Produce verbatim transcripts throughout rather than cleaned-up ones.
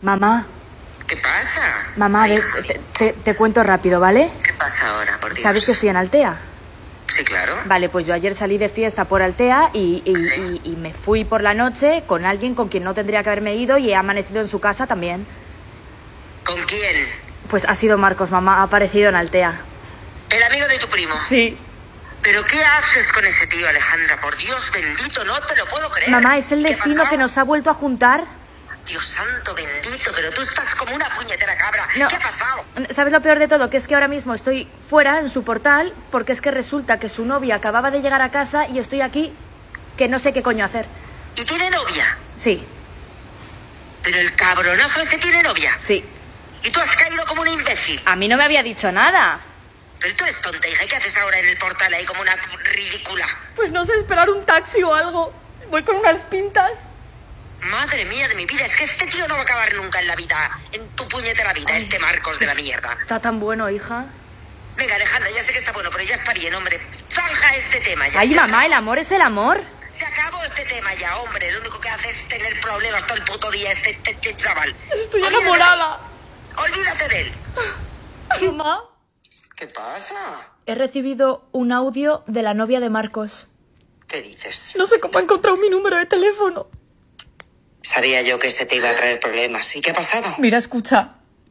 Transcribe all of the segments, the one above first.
Mamá. ¿Qué pasa? Mamá, Ay, ve, te, te, te cuento rápido, ¿vale? ¿Qué pasa ahora, por Dios? ¿Sabes que estoy en Altea? Sí, claro. Vale, pues yo ayer salí de fiesta por Altea y, y, ¿Sí? y, y me fui por la noche con alguien con quien no tendría que haberme ido y he amanecido en su casa también. ¿Con quién? Pues ha sido Marcos, mamá, ha aparecido en Altea. ¿El amigo de tu primo? Sí. ¿Pero qué haces con ese tío, Alejandra? Por Dios bendito, no te lo puedo creer. Mamá, es el ¿Qué destino pasa? que nos ha vuelto a juntar. Dios santo bendito, pero tú estás como una puñetera cabra. No. ¿Qué ha pasado? ¿Sabes lo peor de todo? Que es que ahora mismo estoy fuera en su portal porque es que resulta que su novia acababa de llegar a casa y estoy aquí que no sé qué coño hacer. ¿Y tiene novia? Sí, Pero el cabronazo ese tiene novia. sí. Y tú has caído como un imbécil. A mí no me había dicho nada. Pero tú eres tonta, hija. ¿Y qué haces ahora en el portal ahí como una ridícula? Pues no sé, esperar un taxi o algo. Voy con unas pintas. Madre mía de mi vida, es que este tío no va a acabar nunca en la vida, en tu puñetera vida, Ay, este Marcos de la mierda. Está tan bueno, hija. Venga, Alejandra, ya sé que está bueno, pero ya está bien, hombre. Zanja este tema ya. Ay, Se mamá, acabó. el amor es el amor. Se acabó este tema ya, hombre. Lo único que hace es tener problemas todo el puto día este, este, este chaval. Estoy Olvídate enamorada. de él. Olvídate de él. Mamá. ¿Qué pasa? He recibido un audio de la novia de Marcos. ¿Qué dices? No sé cómo ha encontrado mi número de teléfono. Sabía yo que este te iba a traer problemas. ¿Y qué ha pasado? Mira, escucha.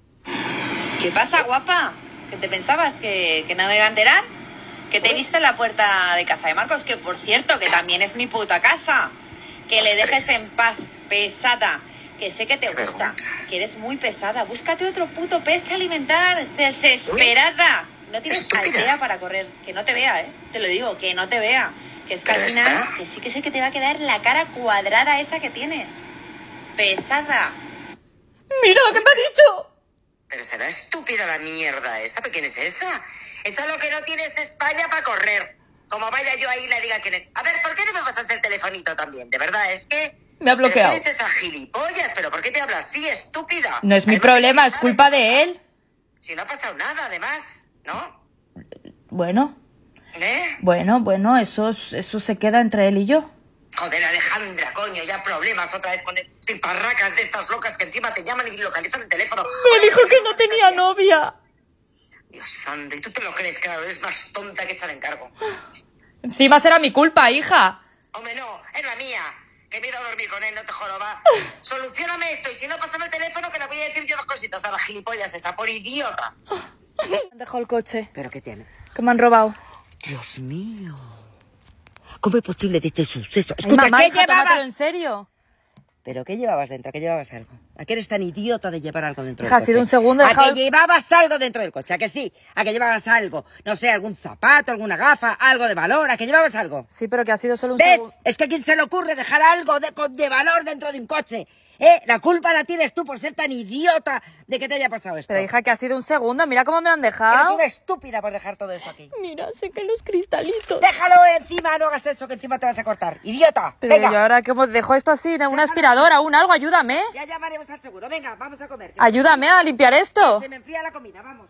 ¿Qué pasa, guapa? ¿Qué te pensabas? ¿Que, que no me iba a enterar? Que te he visto en la puerta de casa de Marcos, que por cierto, que también es mi puta casa. Que le dejes en paz, pesada. Que sé que te Qué gusta, vergüenza. que eres muy pesada. Búscate otro puto pez que alimentar. Desesperada. No tienes Estúpida. aldea para correr. Que no te vea, ¿eh? Te lo digo, que no te vea. Que es que Pero al final, está- que sí que sé que te va a quedar la cara cuadrada esa que tienes. Pesada. Mira lo que me ha dicho. Pero será estúpida la mierda esa. ¿Pero quién es esa? Esa lo que no tiene es España para correr. Como vaya yo ahí y le diga quién es. A ver, ¿por qué no me pasas el telefonito también? De verdad, es que... Me ha bloqueado. ¿Pero quién es esa gilipollas? ¿Pero por qué te hablas así, estúpida? No es mi Además, problema, ¿qué es sabes culpa qué de él. pasa? Si no ha pasado nada, además, ¿no? Bueno, ¿Eh? bueno, bueno, eso, eso se queda entre él y yo. Joder, Alejandra, coño, ya problemas otra vez con el tiparracas de estas locas que encima te llaman y localizan el teléfono. Me dijo que no tenía novia. Dios santo, y tú te lo crees, claro, eres más tonta que echar encargo. Encima será mi culpa, hija. Hombre, no, es la mía. Que me he ido a dormir con él, no te joroba. Solucióname esto, y si no, pásame el teléfono que le voy a decir yo dos cositas a la gilipollas esa, por idiota. Me han dejado el coche, ¿Pero qué tiene? que me han robado. Dios mío. ¿Cómo es posible de este suceso? Ay, Escucha, mamá, ¿qué hija, llevabas? tómatelo en serio. ¿Pero qué llevabas dentro? ¿A qué llevabas algo? ¿A qué eres tan idiota de llevar algo dentro Hija, del ha coche? sido un segundo, he ¿A dejado que el- llevabas algo dentro del coche? ¿A que sí? ¿A que llevabas algo? No sé, algún zapato, alguna gafa, algo de valor. ¿A que llevabas algo? Sí, pero que ha sido solo un ¿Ves? segundo. Es que a quién se le ocurre dejar algo de, de valor dentro de un coche. ¿Eh? La culpa la tienes tú por ser tan idiota de que te haya pasado esto. Pero hija, que ha sido un segundo, mira cómo me han Eres dejado. una estúpida por dejar todo eso aquí. Mira, sé que los cristalitos. Déjalo encima, no hagas eso, que encima te vas a cortar. ¡Idiota! Pero Venga, yo ahora que dejo esto así, una aspiradora, un algo, ayúdame. ya llamaremos al seguro. Venga, vamos a comer. Ayúdame a limpiar esto. Se me enfría la comida, vamos.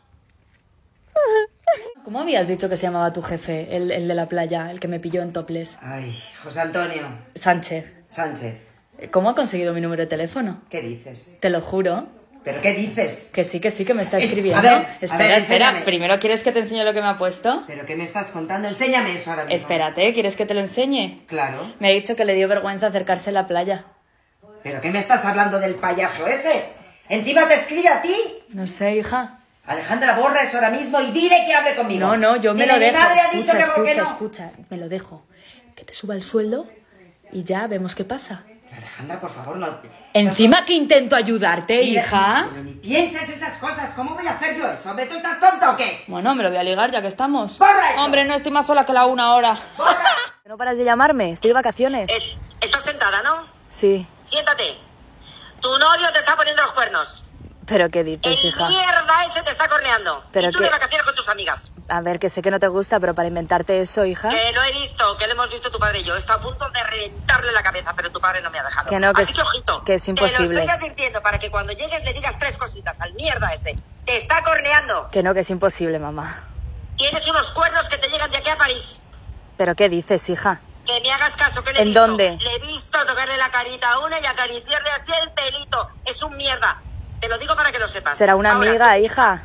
¿Cómo habías dicho que se llamaba tu jefe, el, el de la playa, el que me pilló en toples? Ay, José Antonio Sánchez. Sánchez, ¿Cómo ha conseguido mi número de teléfono? ¿qué dices? Te lo juro. ¿Pero qué dices? Que sí, que sí, que me está Eh, escribiendo. a ver, a espera, ver, espera. enséñame. Primero, ¿quieres que te enseñe lo que me ha puesto? ¿Pero qué me estás contando? Enséñame eso ahora mismo. Espérate, ¿quieres que te lo enseñe? Claro. Me ha dicho que le dio vergüenza acercarse a la playa. ¿Pero qué me estás hablando del payaso ese? ¿Encima te escribe a ti? No sé, hija. Alejandra, borra eso ahora mismo y dile que hable conmigo. No, no, yo me Dile, lo mi dejo. madre ha dicho Escucha, que por qué escucha, no. escucha. Me lo dejo. Que te suba el sueldo y ya vemos qué pasa. Alejandra, por favor, no. Encima que intento ayudarte, Mira, hija. Pero ni pienses esas cosas. ¿Cómo voy a hacer yo eso? ¿Tú estás tonta o qué? Bueno, me lo voy a ligar ya que estamos. ¡Borra eso! Hombre, no estoy más sola que la una hora. No paras de llamarme, estoy de vacaciones. Eh, estás sentada, ¿no? Sí. Siéntate. Tu novio te está poniendo los cuernos. ¿Pero qué dices, El hija? mierda ese te está corneando. Pero y tú que- de vacaciones con tus amigas. A ver, que sé que no te gusta, pero para inventarte eso, hija. Que lo he visto, que lo hemos visto tu padre y yo. Está a punto de reventarle la cabeza, pero tu padre no me ha dejado. Que no, que Así es- que ojito. que es imposible. Te lo estoy advirtiendo para que cuando llegues le digas tres cositas al mierda ese. Te está corneando. Que no, que es imposible, mamá. Tienes unos cuernos que te llegan de aquí a París. ¿Pero qué dices, hija? Que me hagas caso, que le he ¿En visto. dónde? Le he visto tocarle la carita a una y acariciarle así el pelito. Es un mierda. Te lo digo para que lo sepas. Será una Ahora, amiga, hija.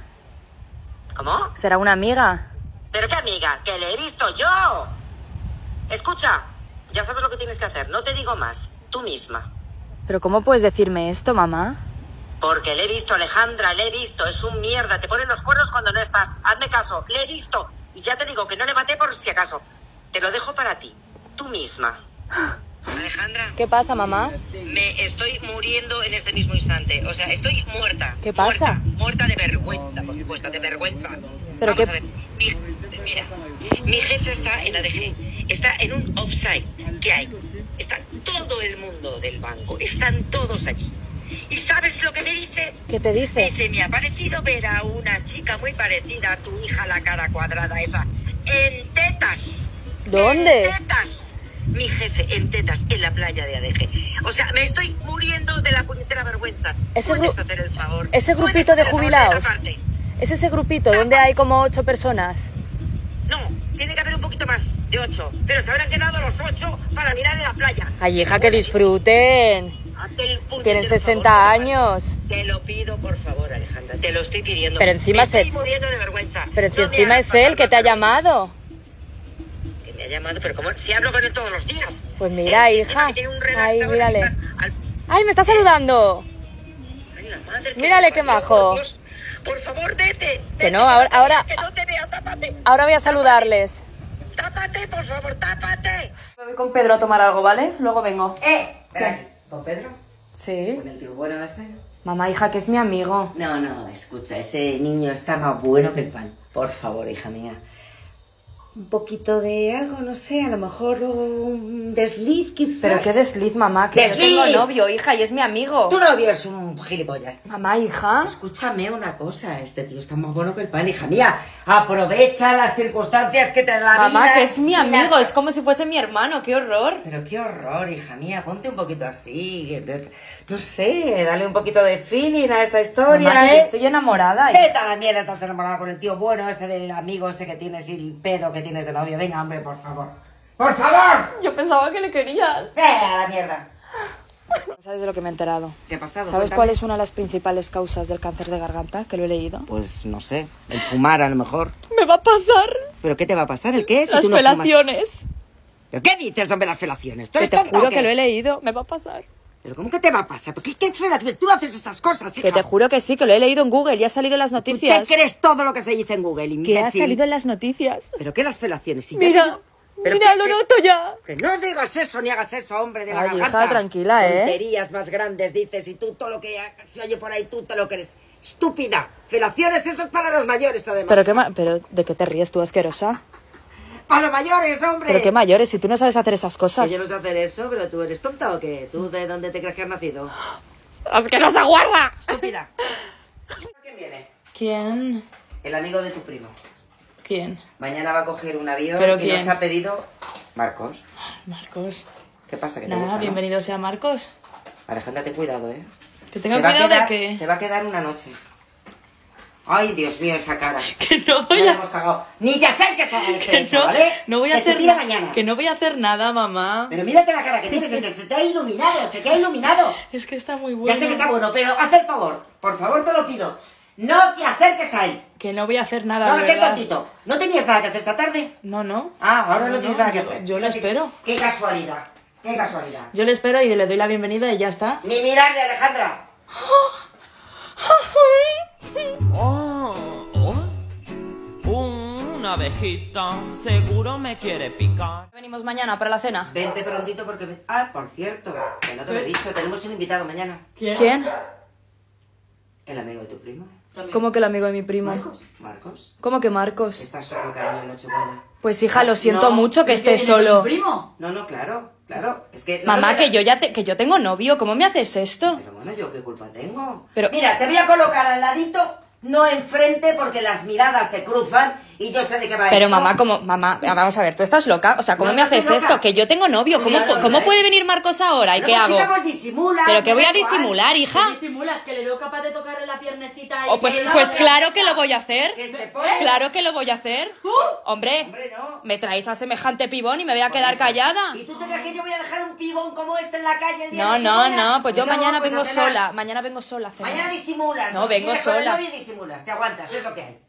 ¿Cómo? Será una amiga. ¿Pero qué amiga? ¡Que le he visto yo! Escucha, ya sabes lo que tienes que hacer. No te digo más. Tú misma. ¿Pero cómo puedes decirme esto, mamá? Porque le he visto, Alejandra, le he visto. Es un mierda. Te ponen los cuernos cuando no estás. Hazme caso. Le he visto. Y ya te digo que no le maté por si acaso. Te lo dejo para ti. Tú misma. Alejandra. ¿Qué pasa, mamá? Me estoy muriendo en este mismo instante. O sea, estoy muerta. ¿Qué pasa? Muerta, muerta de vergüenza, por supuesto, de vergüenza. ¿Pero Vamos qué- a ver. Mi, mira, mi jefe está en A D G. Está en un offside. ¿Qué hay? Está todo el mundo del banco. Están todos allí. ¿Y sabes lo que me dice? ¿Qué te dice? Dice, me ha parecido ver a una chica muy parecida a tu hija, la cara cuadrada esa, en tetas. ¿Dónde? En tetas. Mi jefe, en tetas, en la playa de A D G. O sea, me estoy muriendo de la puñetera vergüenza. Ese ¿Puedes gru- hacer el favor? Ese ¿Puedes grupito de hacer el favor jubilados. taparte? ¿Es ese grupito donde hay como ocho personas? No, tiene que haber un poquito más de ocho. Pero se habrán quedado los ocho para mirar en la playa. Ay, hija, que disfruten. Hazte el puñetero Tienen favor, sesenta por favor. años. Te lo pido, por favor, Alejandra. Te lo estoy pidiendo. Pero encima Me estoy se- muriendo de vergüenza. Pero si No me encima hagas es él pasar que te ha más vergüenza. llamado. Que me ha llamado, pero como si hablo con él todos los días. Pues mira, Eh, hija. que tiene un relax Ay, ahora mírale. que está al- ¡Ay, me está saludando! Ay, la madre que Mírale me qué parió, majo. por Dios. Por favor, vete. Que no, Vete, ahora- te ahora- vea, Que no te vea, tápate. Ahora voy a saludarles. Tápate, por favor, tápate. Me voy con Pedro a tomar algo, ¿vale? Luego vengo. Eh, espera aquí. ¿Con Pedro? Sí. ¿Con el tío bueno ese? Mamá, hija, que es mi amigo. No, no, escucha, ese niño está más bueno que el pan. Por favor, hija mía. Un poquito de algo, no sé, a lo mejor un desliz quizás. Pero qué desliz, mamá, que yo ¡Desliz! tengo novio, hija, y es mi amigo. Tu novio es un gilipollas. Mamá, hija. Escúchame una cosa, este tío está más bueno que el pan, hija mía. Aprovecha las circunstancias que te da la Mamá, vida. que es mi Mira. amigo, es como si fuese mi hermano, qué horror. Pero qué horror, hija mía, ponte un poquito así. que te- No sé, dale un poquito de feeling a esta historia, Mamá, que ¿eh? yo estoy enamorada. Vete a la mierda, estás enamorada con el tío bueno, ese del amigo ese que tienes y el pedo que tienes de novio. Venga, hombre, por favor. ¡Por favor! Yo pensaba que le querías. ¡Ve a la mierda! ¿Sabes de lo que me he enterado? ¿Qué ha pasado? ¿Sabes Cuéntame. cuál es una de las principales causas del cáncer de garganta? Que lo he leído. Pues no sé, el fumar a lo mejor. Me va a pasar ¿Pero qué te va a pasar? ¿El qué? Si las tú no fumas. felaciones. ¿Pero qué dices, hombre, las felaciones? ¿Tú Que eres te tonta juro o qué? que lo he leído, me va a pasar. ¿Pero cómo que te va a pasar? ¿Pero qué, qué felaciones? Tú no haces esas cosas, hija. Que te juro que sí, que lo he leído en Google y ha salido en las ¿Tú noticias. te crees todo lo que se dice en Google, Que ha imbécil? salido en las noticias. ¿Pero qué las felaciones? Si ya te Mira, digo- ¿Pero mira, qué- lo qué- noto ya. Que no digas eso ni hagas eso, hombre, de la Ay, garganta. hija, tranquila, ¿eh? Tonterías más grandes dices y tú todo lo que se oye por ahí, tú te lo crees. Estúpida. Felaciones, eso es para los mayores, además. Pero qué ma- pero ¿de qué te ríes tú, asquerosa? Para los mayores, hombre. Pero qué mayores, si tú no sabes hacer esas Que cosas. yo no sé hacer eso, pero tú eres tonta o qué? ¿Tú de dónde te crees que has nacido? ¡Asquerosa guarda! Estúpida. ¿Quién viene? ¿Quién? El amigo de tu primo. ¿Quién? Mañana va a coger un avión ¿Pero y quién? nos ha pedido... Marcos. Marcos. ¿Qué pasa? ¿Que te Nada, gusta, no? bienvenido sea Marcos. Alejandra, ten cuidado, ¿eh? Que tenga Se va a cuidado de quedar- que... Se va a quedar una noche. Ay, Dios mío, esa cara. Que no voy No le a... hemos cagado. Ni te acerques a este Que hecho, no, ¿vale? no voy a que hacer se pida na- mañana. Que no voy a hacer nada, mamá. Pero mírate la cara que tienes, se te, se te ha iluminado, se te ha iluminado. Es que está muy bueno. Ya sé que está bueno, pero haz el favor. Por favor, te lo pido. No te acerques a él. Que no voy a hacer nada, No de va a ser verdad. tontito. ¿No tenías nada que hacer esta tarde? No, no. Ah, ahora no, No, tienes no, nada que yo- hacer. yo le espero. Qué casualidad. Qué casualidad. Yo le espero y le doy la bienvenida y ya está. Ni mirarle, Alejandra. Oh, oh. Una abejita seguro me quiere picar. Venimos mañana para la cena. Vente prontito porque... me- Ah, por cierto, que no te lo he dicho, tenemos un invitado mañana. ¿Quién? El amigo de tu primo. ¿Cómo que el amigo de mi primo? Marcos. ¿Cómo que Marcos? Estás solo, cariño, en Nochebuena. Pues hija, lo siento No, mucho que estés solo. primo? No, no, claro, claro. Es que... no Mamá, me- que yo ya te, que yo tengo novio, ¿cómo me haces esto? Pero bueno, ¿yo qué culpa tengo? Pero- Mira, te voy a colocar al ladito no enfrente porque las miradas se cruzan y yo sé de qué va Pero esto. mamá, como, mamá, vamos a ver, tú estás loca, o sea, ¿cómo No, me no estoy haces loca. esto? Que yo tengo novio, ¿cómo, Claro, ¿cómo ¿eh? puede venir Marcos ahora? ¿Y No, qué pues, hago? chica, pues disimula, ¿Pero qué me voy da a igual. disimular, hija? Disimulas, que le veo capaz de tocarle la piernecita y... Oh, pues, que no, pues que claro no. que lo voy a hacer. Que se pone- Claro que lo voy a hacer. ¿Tú? Hombre, Hombre, no. me traéis a semejante pibón y me voy a Por quedar eso. callada. ¿Y tú te crees que yo voy a dejar un pibón como este en la calle el día No, de no, Nochebuena? no, pues yo No, mañana pues vengo a cenar. sola. Mañana vengo sola a cenar. Mañana disimulas. No, vengo Vienes con el sola. novio y disimulas. Te aguantas, es lo que hay.